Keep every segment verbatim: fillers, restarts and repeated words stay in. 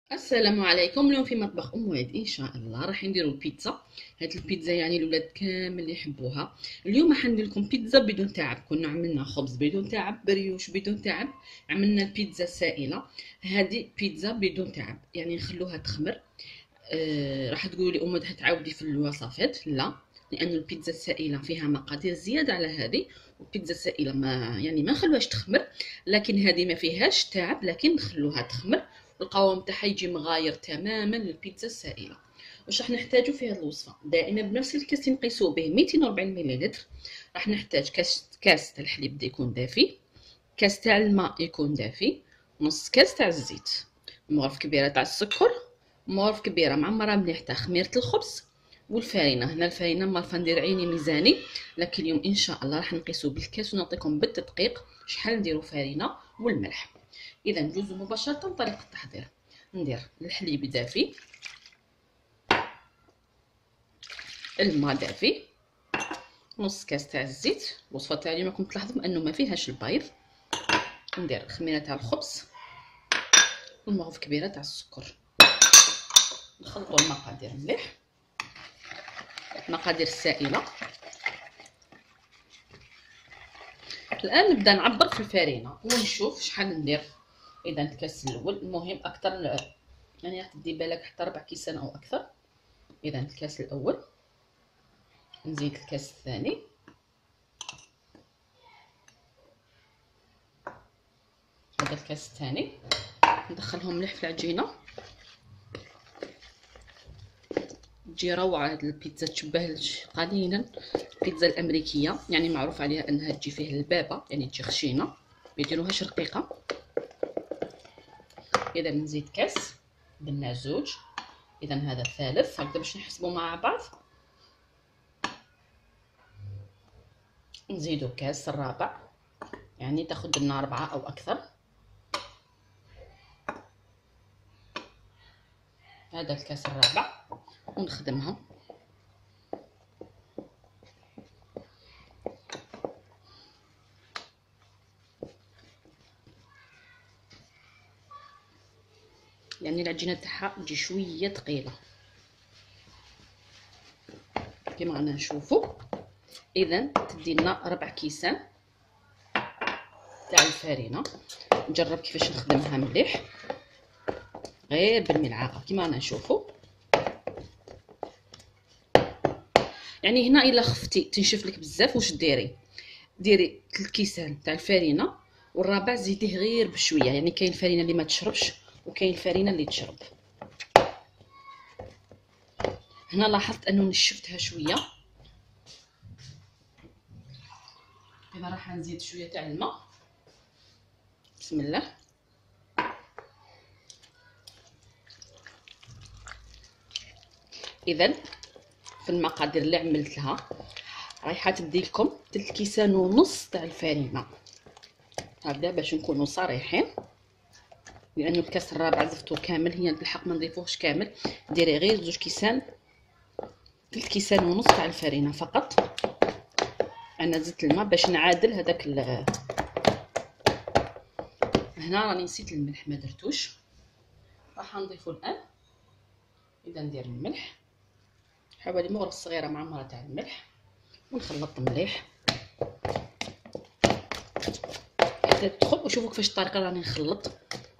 السلام عليكم. اليوم في مطبخ ام واد ان شاء الله راح نديروا البيتزا. هاد البيتزا يعني الاولاد كامل يحبوها. اليوم راح ندير لكم بيتزا بدون تعب. كنا عملنا خبز بدون تعب، بريوش بدون تعب، عملنا البيتزا سائله. هذه بيتزا بدون تعب، يعني نخلوها تخمر. آه راح تقولوا لي ام واد تعاودي في الوصفات. لا، لان البيتزا السائله فيها مقادير زياده على هذه، والبيتزا السائله ما يعني ما نخلوهاش تخمر، لكن هذه ما فيهاش تعب، لكن نخلوها تخمر. القوام تاعها يجي مغاير تماما للبيتزا السائله. واش راح نحتاجو في هذه الوصفه؟ دائما بنفس الكاس اللي نقيسوه به مئتين وأربعين مليلتر. راح نحتاج كاس كاس تاع الحليب بدا يكون دافي، كاس تاع الماء يكون دافي، نص كاس تاع الزيت، مغرف كبيره تاع السكر، مغرف كبيره معمره مليح تاع خميره الخبز، والفارينه. هنا الفارينه مالفه ندير عيني ميزاني، لكن اليوم ان شاء الله راح نقيسو بالكاس ونعطيكم بالتدقيق شحال نديرو فارينه والملح. اذا ندوزو مباشره لطريقه التحضير. ندير الحليب دافي، الماء دافي، نص كاس تاع الزيت. الوصفه تاع اليوم راكم تلاحظوا انه ما فيهاش البيض. ندير الخميره تاع الخبز والمغرف كبيره تاع السكر. نخلطوا المقادير مليح، المقادير السائله. الان نبدا نعبر في الفارينه ونشوف شحال ندير. اذا الكاس الاول، المهم اكثر يعني راح تدي بالك حتى ربع كيسان او اكثر. اذا الكاس الاول، نزيد الكاس الثاني، هذا الكاس الثاني، ندخلهم مليح في العجينه. تجي روعه هاد البيتزا، تشبه قليلا البيتزا الامريكيه، يعني معروف عليها انها تجي فيه البابه، يعني تجي خشينه، ما يديروهاش رقيقه. اذا نزيد كاس، درنا زوج، اذا هذا الثالث، هكذا باش نحسبوا مع بعض. نزيدو كاس الرابع، يعني تاخذ لنا أربعة أو أكثر. هذا الكاس الرابع ونخدمها. يعني العجينة تاعها تجي شوية ثقيلة كما رانا نشوفوا. إذا تدي لنا ربع كيسان تاع الفارينة. نجرب كيفاش نخدمها مليح، غير بالملعقه كما رانا نشوفوا. يعني هنا الا خفتي تنشف لك بزاف، واش ديري؟ ديري ثلاث كيسان تاع الفارينه، والرابع زيديه غير بشويه. يعني كاين الفارينه اللي ما تشربش، وكاين الفارينه اللي تشرب. هنا لاحظت انه نشفتها شويه. اذا راح نزيد شويه تاع الماء. بسم الله. اذا في المقادير اللي عملت لها رايحه تدي لكم ثلاث كيسان ونص تاع الفارينه، هكذا باش نكونوا صريحين، لانه الكاس الرابع زفتو كامل، هي بالحق ما نضيفوهش كامل. ديري غير زوج كيسان، ثلاث كيسان ونص تاع الفارينه فقط. انا زدت الماء باش نعادل هذاك. هنا راني نسيت الملح ما درتوش، راح نضيفو الان. اذا ندير الملح حوالي مغرفه صغيره معمره تاع الملح، ونخلط مليح حتى تدخل. وشوفوا كيفاش الطريقه راني نخلط،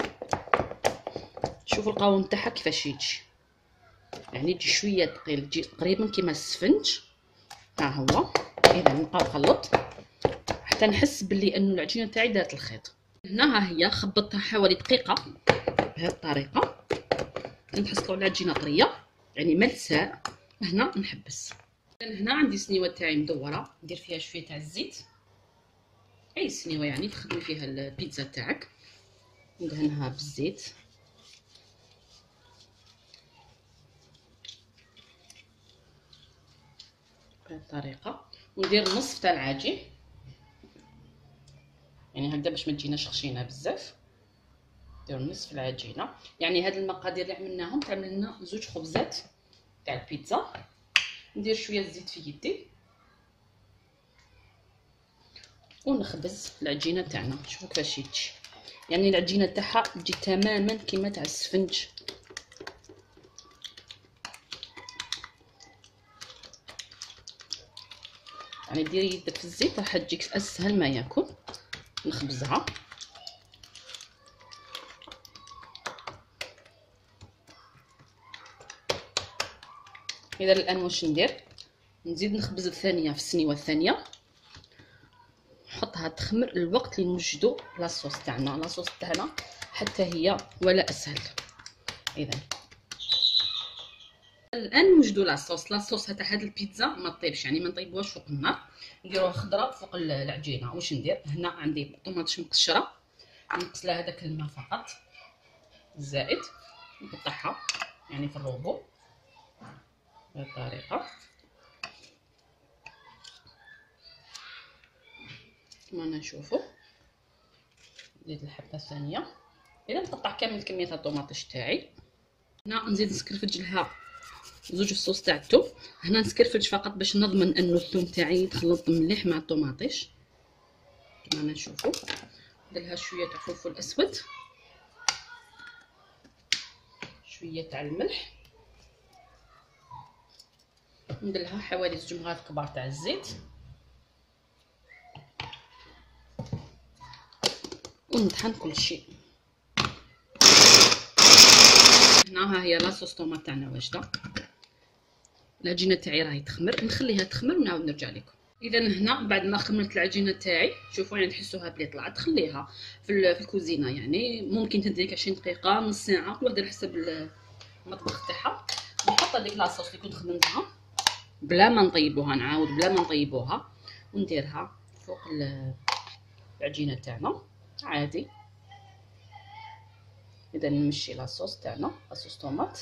شوفوا القوام تاعها كيفاش يجي، يعني تجي شويه ثقيل، تجي تقريبا كيما السفنج. ها هو. اذا نبقى نخلط حتى نحس باللي انه العجينه تاعي دارت الخيط. هنا ها هي خبطتها حوالي دقيقه بهذه الطريقه، نحصلوا على العجينه طريه يعني ملساء. هنا نحبس. هنا عندي سنيوه تاعي مدوره، ندير فيها شويه تاع الزيت، اي سنيوه يعني تخدمي فيها البيتزا تاعك، ندهنها بالزيت. بهذه الطريقه. وندير نصف تاع العجين، يعني هكذا باش ما تجيناش خشينه بزاف. ندير نصف العجينه. يعني هاد المقادير اللي عملناهم تعمل لنا زوج خبزات تاع البيتزا. ندير شويه الزيت في يدي ونخبز العجينه تاعنا. شوفوا كيفاش تجي، يعني العجينه تاعها تجي تماما كيما تاع السفنج، يعني ديري يدك في الزيت راح تجيك اسهل ما يكون. نخبزها. اذا الان واش ندير؟ نزيد نخبز الثانيه في السنيوه الثانيه، نحطها تخمر الوقت اللي نوجدوا لاصوص تاعنا. لاصوص تاعنا حتى هي ولا اسهل. اذا الان نوجدوا لاصوص. لاصوص تاع هاد البيتزا ما طيبش، يعني ما نطيبوهاش فوق النار، نديروها خضراء فوق العجينه. واش ندير هنا؟ عندي طوماطش مقشره، نقص لها هذاك الماء فقط الزائد، نقطعها يعني في الربع بهذه الطريقه كما نشوفوا. زيد الحبه الثانيه. اذا نقطع كامل كميه الطوماطيش تاعي. هنا نزيد نسكرفج لها زوج الصوص تاع الثوم. هنا نسكرفج فقط باش نضمن انه الثوم تاعي يتخلط مليح مع الطوماطيش كما نشوفوا. ندير لها شويه تاع فلفل اسود، شويه تاع الملح، ندير لها حوالي زوج مغارف كبار تاع الزيت، ونطحن كل شيء. هنا ها هي لاصوص طوماط تاعنا واجده. العجينه تاعي راهي تخمر، نخليها تخمر ونعاود نرجع لكم. اذا هنا بعد ما خمرت العجينه تاعي، شوفوا يعني تحسوها بلي طلعت، خليها في في الكوزينه، يعني ممكن تديك عشرين دقيقه نص ساعه كل وحده على حسب المطبخ تاعها. نحط هذيك لاصوص اللي كنت خدمتها بلا ما نطيبوها، نعاود بلا ما نطيبوها، ونديرها فوق العجينه تاعنا عادي. اذا نمشي لاصوص تاعنا، لاصوص طوماط،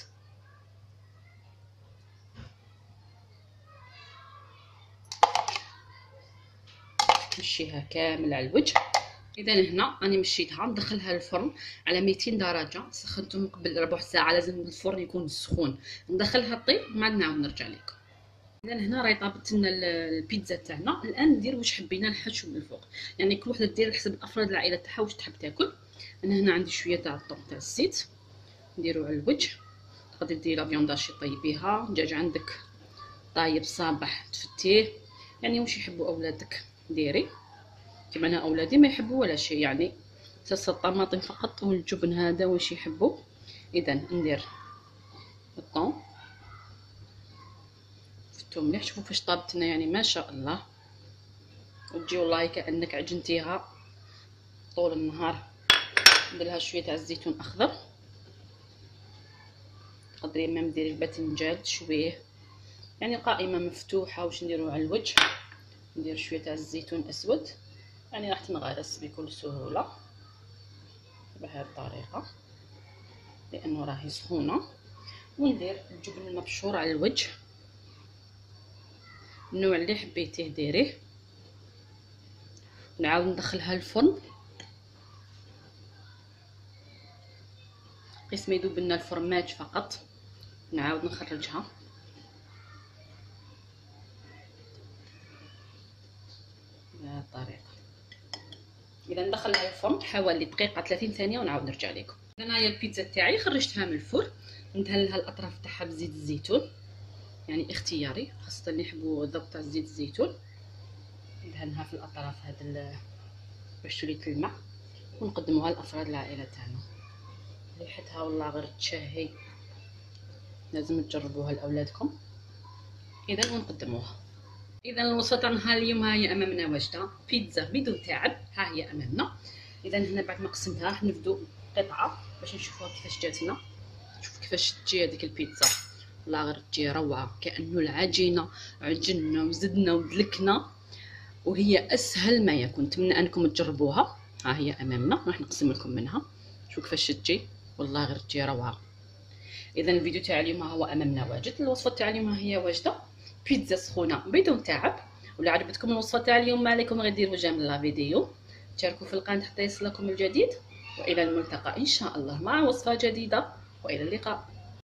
نمشيها كامل على الوجه. اذا هنا راني مشيتها ندخلها للفرن على مئتين درجه، سخنته من قبل ربع ساعه، لازم الفرن يكون سخون. ندخلها طيب ما نعاود نرجع لكم. اذا هنا راهي طابت لنا البيتزا تاعنا. الان ندير واش حبينا نحشو من الفوق، يعني كل وحده دير حسب الافراد العائله تاعها واش تحب تاكل. انا هنا عندي شويه تاع الطون تاع الزيت نديرو على الوجه. تقدري ديري لا فيونداشي طيبيها، دجاج عندك طايب صابح تفتيه، يعني واش يحبوا اولادك ديري. كيما انا اولادي ما يحبوا ولا شيء، يعني صلصه الطماطم فقط والجبن هذا واش يحبوا. اذا ندير الطون فتو مليح. شوفوا فاش طابتنا، يعني ما شاء الله، وتجي والله كانك عجنتيها طول النهار. ندير لها شويه تاع الزيتون اخضر، تقدري ما نديري الباذنجان شويه، يعني قائمه مفتوحه. واش نديرو على الوجه؟ ندير شويه تاع الزيتون اسود، يعني راح تنغرس بكل سهوله بهذه الطريقه لانه راهي سخونه. وندير الجبن المبشور على الوجه، النوع اللي حبيتيه ديريه. نعاود ندخلها الفرن قسم يذوب لنا الفرماج فقط، نعاود نخرجها. بهذه الطريقه. اذا ندخلها الفرن حوالي دقيقه ثلاثين ثانيه ونعاود نرجع لكم. انا هي البيتزا تاعي خرجتها من الفرن، ندهن لها الاطراف تاعها بزيت الزيتون، يعني اختياري، خاصه اللي يحبوا الذوق تاع زيت الزيتون. ندهنها في الاطراف هذا باش تولي تلمع، ونقدموها لافراد العائله تاعنا. ريحتها والله غير تشهي، لازم تجربوها لاولادكم. اذا ونقدموها. اذا الوصفه تاعنا اليوم ها هي امامنا واجده، بيتزا بدون تعب، ها هي امامنا. اذا هنا بعد ما قسمتها راح نبدو قطعه باش نشوفوها كيفاش جاتنا. شوف كيفاش تجي هذيك البيتزا، والله غير تجي روعه، كانه العجينه عجنا وزدنا ودلكنا، وهي اسهل ما يكون. نتمنى انكم تجربوها. ها هي امامنا، راح نقسم لكم منها. شوف كيفاش تجي، والله غير تجي روعه. اذا الفيديو تاع اليوم هو امامنا واجد. الوصفه تاع اليوم هي واجده، بيتزا سخونه بدون تعب. ولا عجبتكم الوصفه تاع اليوم ما عليكم غير ديروا جيم لا فيديو، تشاركوا في القناه حتى يصلكم الجديد، والى الملتقى ان شاء الله مع وصفه جديده، والى اللقاء.